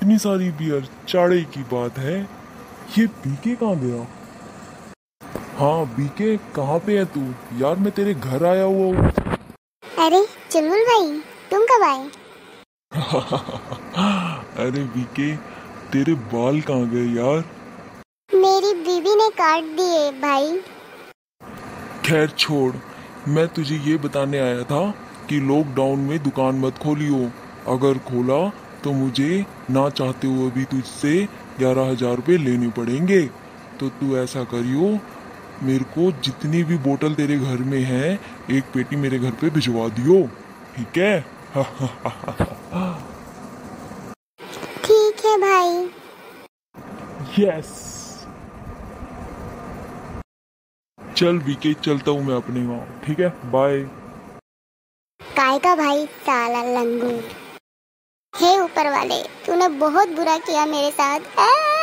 इतनी सारी बियर, चाड़े की बात है। ये बीके कहाँ गया? हाँ बीके, कहाँ पे है तू? यार मैं तेरे घर आया हुआ हूँ। अरे चुलबुल भाई, तुम कब आए? अरे बीके, तेरे बाल कहाँ गए यार? मेरी बीवी ने काट दिए भाई। खैर छोड़, मैं तुझे ये बताने आया था कि लॉकडाउन में दुकान मत खोलियो। अगर खोला तो मुझे ना चाहते हुए भी तुझसे 11,000 रुपये लेने पड़ेंगे। तो तू ऐसा करियो, मेरे को जितनी भी बोतल तेरे घर में है, एक पेटी मेरे घर पे भिजवा दियो, ठीक है? ठीक है भाई। यस। चल बीके, चलता हूँ मैं अपने वहाँ, ठीक है? बाय। काय का भाई, साला लंगूर। हे ऊपर वाले, तूने बहुत बुरा किया मेरे साथ।